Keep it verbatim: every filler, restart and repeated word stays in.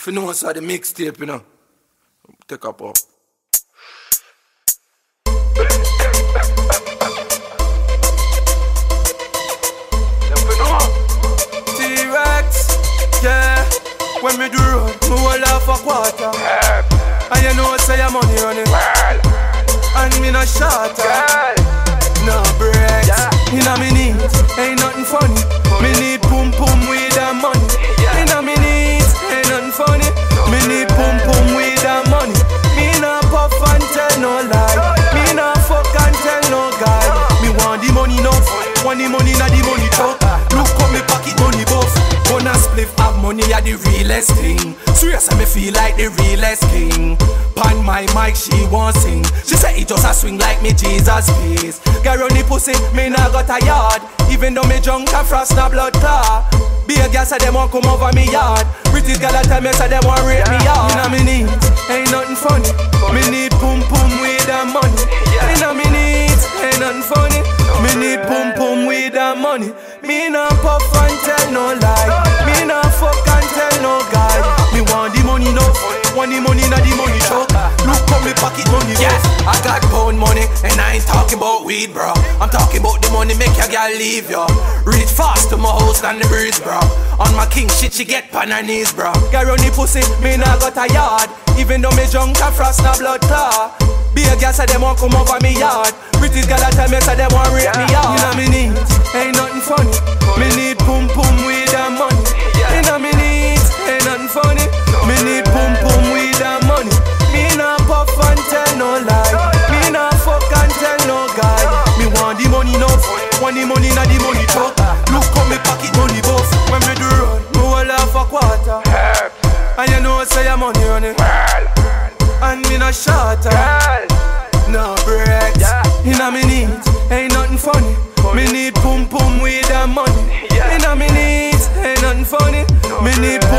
If you know what's the mixtape, you know, take up up. T-Rex, yeah. When me do run, me hold off a quarter. And you know say your money running. And me no shatter. No breaks, yeah. Inna me needs, ain't nothing funny. Me need pum pum with the money. Inna me needs, ain't nothing funny. Me need pum pum with the money. Me no puff and tell no lie. Me no fuck and tell no guy. Me want the money enough, want the money na the money talk. Look how me pocket money buff. Gonna spliff have money are the realest thing. Serious I me feel like the realest king. Pan my mic she won't sing. She say it just a swing like me Jesus face. Girl run the pussy, me nah got a yard. Even though me drunk and frost na blood clot. Be a girl say them want come over me yard. British girl a tell me say them want rape me yard. Inna me needs, ain't nothing funny. Me need pum pum with the money. Inna me needs, ain't nothing funny. Me need pum pum with the money. Me nah puff and tell no lie. Me nah fuck and tell no guy. Me want the money enough, want the money na the money talk. Look how me pocket money. Yes, I got pound money and I ain't talking about weed, bro. I'm talking about the money make your girl leave you. Reach fast to my house than the breeze, bro. On my king shit she get pan her knees, bro. Girl run the pussy, me nah got a yard. Even though me drunk and frost na blood clot. Be a girl say them want come over me yard. British girl a tell me say them want rape me yard. Inna me needs, ain't nothing funny. Me need pum pum with the money. Inna me needs, ain't nothing funny. Me need pum pum with the money. Me nah puff and tell no lie. Me nah fuck and tell no guy. Me want the money enough, want the money na the money talk. Look how me pocket money buff. When me do run, me hold off a quarter. And you know say your money running. And me no shatter. No breaks, inna me needs, ain't nothing funny. Me need pum pum with the money. Inna me needs, ain't nothing funny. Me need